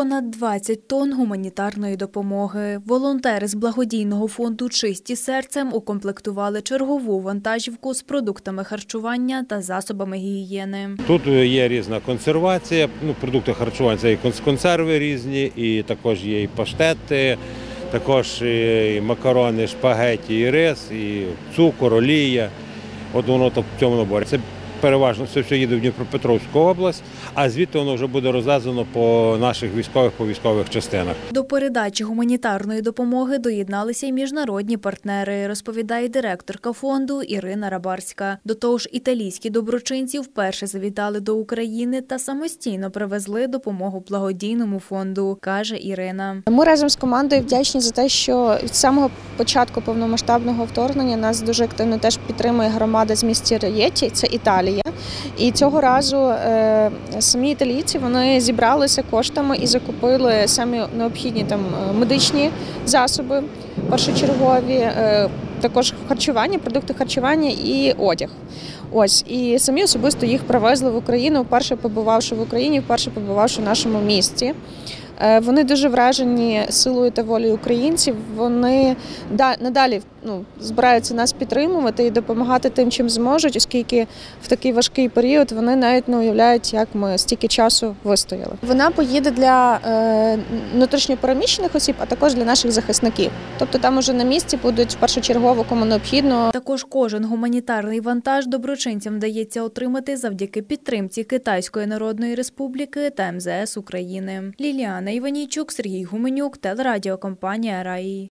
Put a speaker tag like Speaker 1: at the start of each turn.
Speaker 1: Понад 20 тонн гуманітарної допомоги. Волонтери з благодійного фонду «Чисті серцем» укомплектували чергову вантажівку з продуктами харчування та засобами гігієни.
Speaker 2: Тут є різна консервація, продукти харчування – це і консерви різні, і також є і паштети, також і макарони, шпагеті, і рис, і цукор, олія. От воно в цьому наборі. Це переважно все їде в Дніпропетровську область, а звідти воно вже буде розвезено по наших військових, по військових частинах.
Speaker 1: До передачі гуманітарної допомоги доєдналися й міжнародні партнери, розповідає директорка фонду Ірина Рабарська. До того ж, італійські доброчинці вперше завітали до України та самостійно привезли допомогу благодійному фонду, каже Ірина.
Speaker 3: Ми разом з командою вдячні за те, що від самого початку повномасштабного вторгнення нас дуже активно теж підтримує громада з міста Раєті, це Італія. І цього разу самі італійці вони зібралися коштами і закупили самі необхідні медичні засоби першочергові, також харчування, продукти харчування і одяг. Ось, і самі особисто їх привезли в Україну, вперше побувавши в Україні, вперше побувавши в нашому місті. Вони дуже вражені силою та волею українців, вони надалі збираються нас підтримувати і допомагати тим, чим зможуть, оскільки в такий важкий період вони навіть не уявляють, як ми стільки часу вистояли. Вона поїде для внутрішньопереміщених осіб, а також для наших захисників. Тобто там уже на місці будуть першочергово, кому необхідно.
Speaker 1: Також кожен гуманітарний вантаж доброчинцям вдається отримати завдяки підтримці Китайської Народної Республіки та МЗС України. Ліліана Іванійчук, Сергій Гуменюк, телерадіокомпанія «Раї».